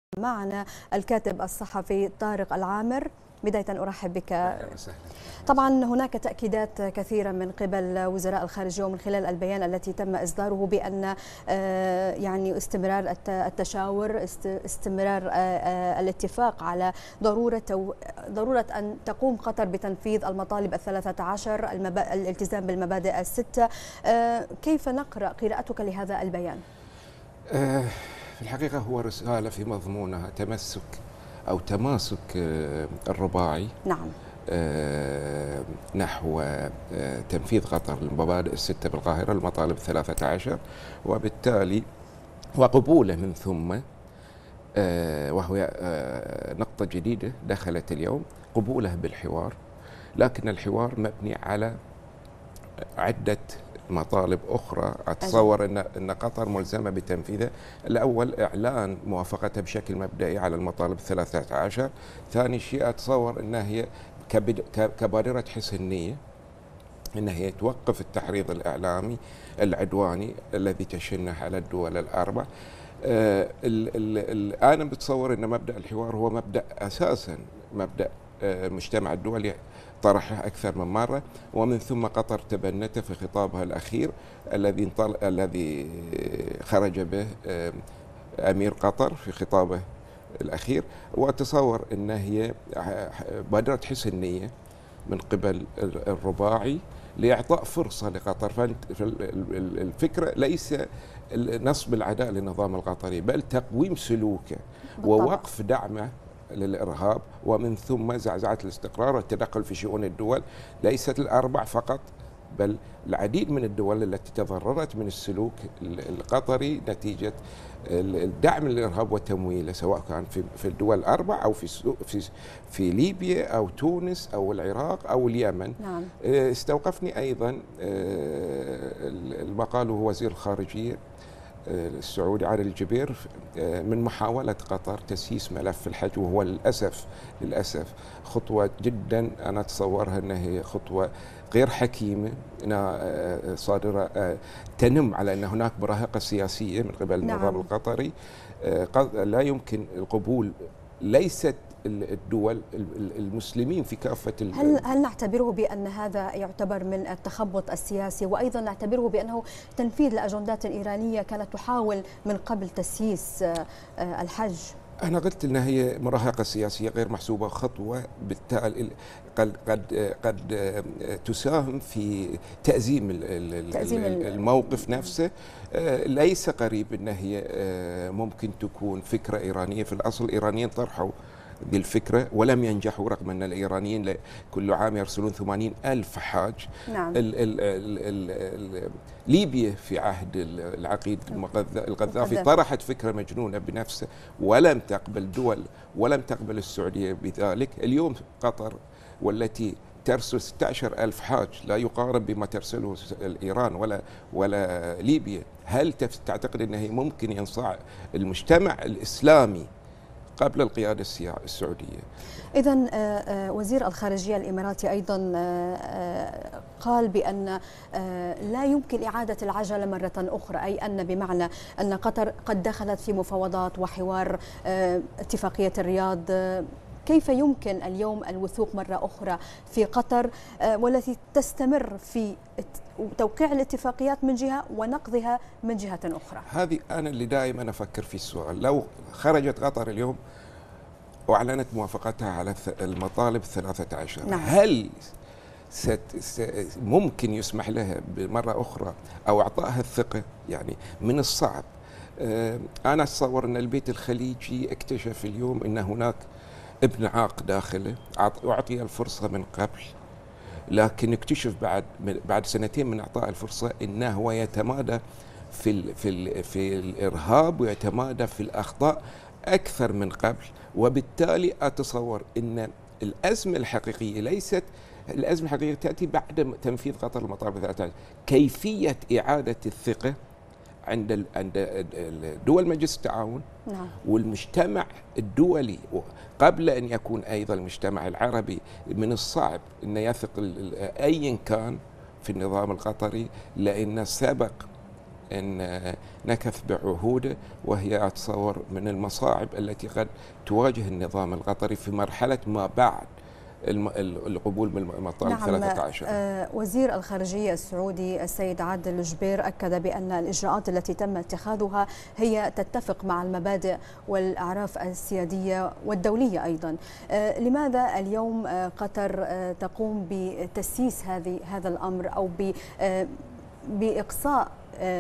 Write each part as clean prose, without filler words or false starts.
معنا الكاتب الصحفي طارق العامر. بداية أرحب بك. أهلا وسهلا. طبعا هناك تأكيدات كثيرة من قبل وزراء الخارجية ومن خلال البيان التي تم إصداره بأن يعني استمرار التشاور، استمرار الاتفاق على ضرورة أن تقوم قطر بتنفيذ المطالب 13 الالتزام بالمبادئ الستة. كيف نقرأ قراءتك لهذا البيان؟ في الحقيقة هو رسالة في مضمونها تماسك الرباعي. نعم. نحو تنفيذ قطر للمبادئ الستة بالقاهرة، المطالب 13، وبالتالي وقبوله من ثم، وهو نقطة جديدة دخلت اليوم، قبوله بالحوار، لكن الحوار مبني على عدة مطالب أخرى. أتصور أن قطر ملزمة بتنفيذها. الأول إعلان موافقتها بشكل مبدئي على المطالب 13. ثاني شيء أتصور أنها هي كبادرة حسن نية أنها هي توقف التحريض الإعلامي العدواني الذي تشنه على الدول الأربع. أنا بتصور أن مبدأ الحوار هو مبدأ أساسا مبدأ المجتمع الدولي طرحه أكثر من مرة، ومن ثم قطر تبنته في خطابها الأخير الذي خرج به أمير قطر في خطابه الأخير. وأتصور أن هي بادرة حسن نية من قبل الرباعي لإعطاء فرصة لقطر. فالفكرة ليس نصب العداء للنظام القطري، بل تقويم سلوكه ووقف دعمه للإرهاب، ومن ثم زعزعة الاستقرار والتدخل في شؤون الدول، ليست الأربع فقط بل العديد من الدول التي تضررت من السلوك القطري نتيجة الدعم للإرهاب وتمويله، سواء كان في الدول الأربع أو في ليبيا أو تونس أو العراق أو اليمن. نعم. استوقفني أيضا المقال وزير الخارجية السعودي علي الجبير من محاولة قطر تسييس ملف الحج، وهو للأسف خطوة جدا أنا أتصورها أنها هي خطوة غير حكيمة، أنها صادرة تنم على أن هناك مراهقة سياسية من قبل النظام القطري. لا يمكن القبول، ليست الدول المسلمين في كافة هل نعتبره بأن هذا يعتبر من التخبط السياسي، وأيضا نعتبره بأنه تنفيذ لأجندات إيرانية كانت تحاول من قبل تسييس الحج؟ أنا قلت أنها هي مراهقة سياسية غير محسوبة، خطوة بالتالي قد تساهم في تأزيم الموقف نفسه. ليس قريب أنها هي ممكن تكون فكرة إيرانية. في الأصل الإيرانيين طرحوا بالفكرة ولم ينجحوا، رغم أن الإيرانيين كل عام يرسلون 80,000 حاج. نعم. ليبيا في عهد العقيد القذافي طرحت فكرة مجنونة بنفسه ولم تقبل السعودية بذلك. اليوم قطر والتي ترسل 16,000 حاج، لا يقارب بما ترسله إيران ولا ليبيا. هل تعتقد أنه ممكن ينصاع المجتمع الإسلامي قبل القيادة السعودية؟ إذن وزير الخارجية الإماراتي أيضا قال بأن لا يمكن إعادة العجلة مرة أخرى، أي أن بمعنى أن قطر قد دخلت في مفاوضات وحوار اتفاقية الرياض. كيف يمكن اليوم الوثوق مرة أخرى في قطر والتي تستمر في توقيع الاتفاقيات من جهة ونقضها من جهة أخرى؟ هذه أنا اللي دائما أفكر في السؤال. لو خرجت قطر اليوم وأعلنت موافقتها على المطالب 13، نعم. هل ممكن يسمح لها بمرة أخرى أو إعطائها الثقة؟ يعني من الصعب. أنا أتصور أن البيت الخليجي اكتشف اليوم أن هناك ابن عاق داخله، أعطي الفرصة من قبل، لكن اكتشف بعد سنتين من إعطاء الفرصة أنه هو يتمادى في الإرهاب ويتمادى في الأخطاء أكثر من قبل. وبالتالي أتصور أن الأزمة الحقيقية تأتي بعد تنفيذ قطر المطالب 13. كيفية إعادة الثقة عند دول مجلس التعاون. نعم. والمجتمع الدولي قبل أن يكون أيضا المجتمع العربي. من الصعب أن يثق أيا كان في النظام القطري، لأن سبق أن نكث بعهوده، وهي أتصور من المصاعب التي قد تواجه النظام القطري في مرحلة ما بعد القبول بالمطالب. نعم. 13. وزير الخارجية السعودي السيد عادل الجبير أكد بأن الإجراءات التي تم اتخاذها هي تتفق مع المبادئ والأعراف السيادية والدولية أيضا. لماذا اليوم قطر تقوم بتسييس هذا الأمر أو بإقصاء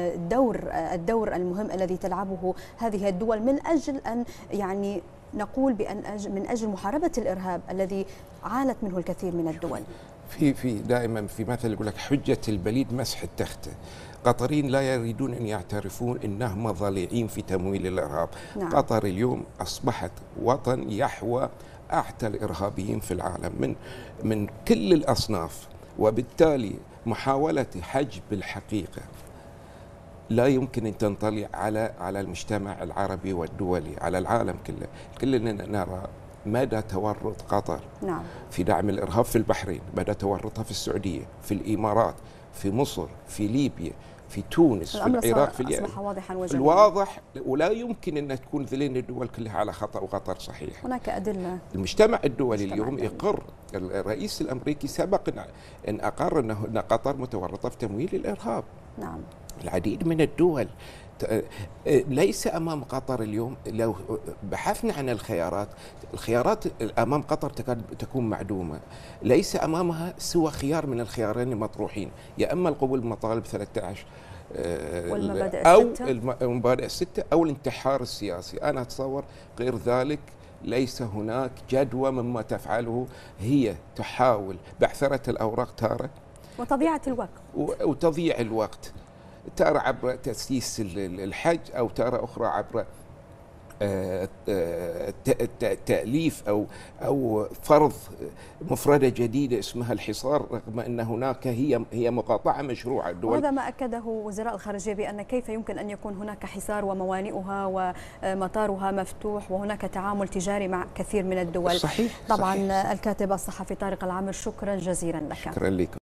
الدور المهم الذي تلعبه هذه الدول من أجل أن يعني نقول من أجل محاربة الإرهاب الذي عانت منه الكثير من الدول؟ في دائما في مثل يقول لك حجة البليد مسح التختة. قطريين لا يريدون أن يعترفون أنهم ضليعين في تمويل الإرهاب. نعم. قطر اليوم أصبحت وطن يحوى أعتى الإرهابيين في العالم من كل الأصناف، وبالتالي محاولة حجب الحقيقة لا يمكن أن تنطلي على المجتمع العربي والدولي، على العالم كله. كلنا نرى مدى تورط قطر نعم. في دعم الإرهاب في البحرين، مدى تورطها في السعودية، في الإمارات، في مصر، في ليبيا، في تونس، في العراق، في اليمن. أصبح واضحا وجليا. الواضح، ولا يمكن أن تكون ذلين الدول كلها على خطأ، وقطر صحيح. هناك أدلة. المجتمع الدولي اليوم يقر. الرئيس الأمريكي سبق أن أقر أن قطر متورطة في تمويل الإرهاب. نعم. العديد من الدول ليس أمام قطر اليوم. لو بحثنا عن الخيارات أمام قطر تكون معدومة. ليس أمامها سوى خيار من الخيارين المطروحين، يا إما القبول بمطالب 13 أو المبادئ الستة أو الانتحار السياسي. أنا أتصور غير ذلك ليس هناك جدوى مما تفعله. هي تحاول بعثرة الأوراق تارة وتضييع الوقت، تارة عبر تأسيس الحج، أو تارة أخرى عبر تأليف أو فرض مفردة جديدة اسمها الحصار، رغم أن هناك هي مقاطعة مشروعة. الدول وهذا ما أكده وزراء الخارجية، بأن كيف يمكن أن يكون هناك حصار وموانئها ومطارها مفتوح وهناك تعامل تجاري مع كثير من الدول. صحيح. طبعا صحيح. الكاتب الصحفي طارق العامر، شكرا جزيلا لك. شكرا لكم.